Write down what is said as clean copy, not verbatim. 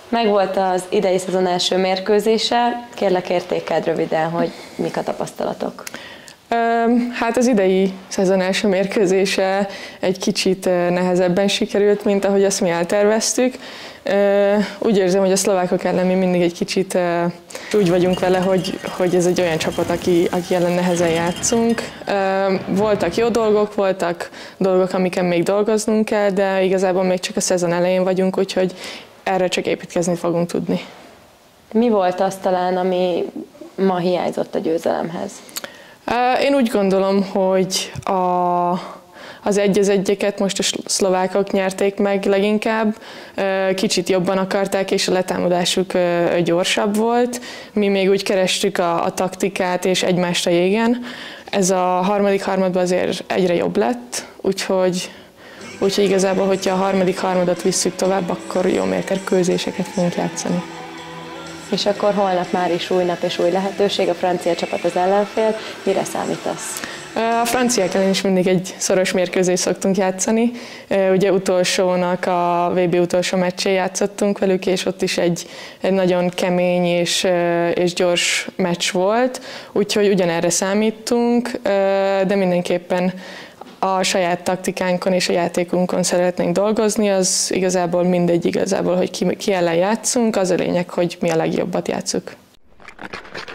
Megvolt az idei szezon első mérkőzése, kérlek értékeld röviden, hogy mik a tapasztalatok. Hát az idei szezon első mérkőzése egy kicsit nehezebben sikerült, mint ahogy azt mi elterveztük. Úgy érzem, hogy a szlovákok ellen mi mindig egy kicsit úgy vagyunk vele, hogy ez egy olyan csapat, aki ellen nehezen játszunk. Voltak jó dolgok, voltak dolgok, amiken még dolgoznunk kell, de igazából még csak a szezon elején vagyunk, úgyhogy erre csak építkezni fogunk tudni. Mi volt az talán, ami ma hiányzott a győzelemhez? Én úgy gondolom, hogy az 1-1-eket most a szlovákok nyerték meg leginkább, kicsit jobban akarták, és a letámadásuk gyorsabb volt. Mi még úgy kerestük a taktikát és egymást a jégen. Ez a harmadik harmadban azért egyre jobb lett, úgyhogy igazából, hogyha a harmadik harmadat visszük tovább, akkor jó mérkőzéseket fogunk játszani. És akkor holnap már is új nap és új lehetőség, a francia csapat az ellenfél. Mire számítasz? A franciák ellen is mindig egy szoros mérkőzést szoktunk játszani. Ugye utolsónak a VB utolsó meccsén játszottunk velük, és ott is egy nagyon kemény és gyors meccs volt, úgyhogy ugyanerre számítunk, de mindenképpen a saját taktikánkon és a játékunkon szeretnénk dolgozni, az igazából mindegy, hogy ki ellen játszunk, az a lényeg, hogy mi a legjobbat játsszuk.